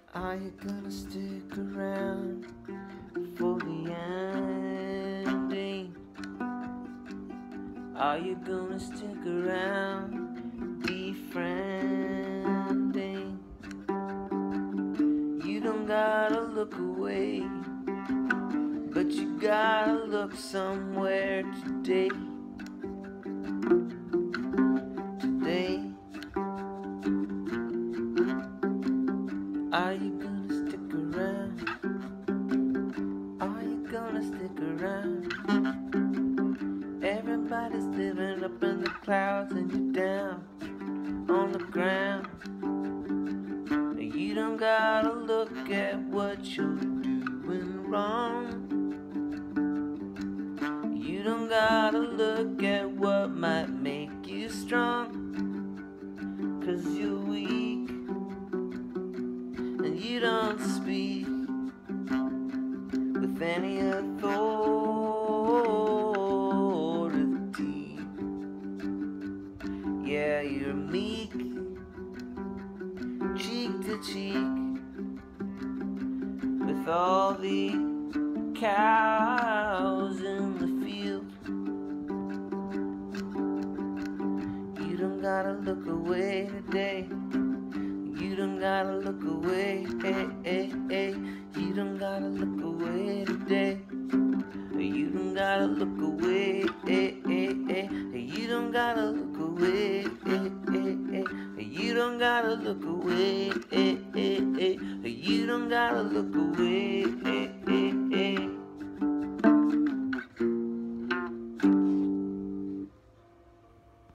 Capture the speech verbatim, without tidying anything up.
Are you gonna stick around for the ending? Are you gonna stick around befriending? You don't gotta look away, but you gotta look somewhere today. Today. Are you gonna stick around? Are you gonna stick around? Everybody's living up in the clouds and you're down on the ground. You don't gotta look at what you're doing wrong. You don't gotta look at what might make you strong. 'Cause you're weak and you don't speak with any authority. Yeah, you're meek, cheek to cheek with all the cows in the field. You don't gotta look away today. You don't gotta look away, hey, hey, hey. You don't gotta look away today. You don't gotta look away, hey, hey, hey. You don't gotta look away, hey, hey, hey. You don't gotta look away, hey, hey, hey. You don't gotta look away, hey.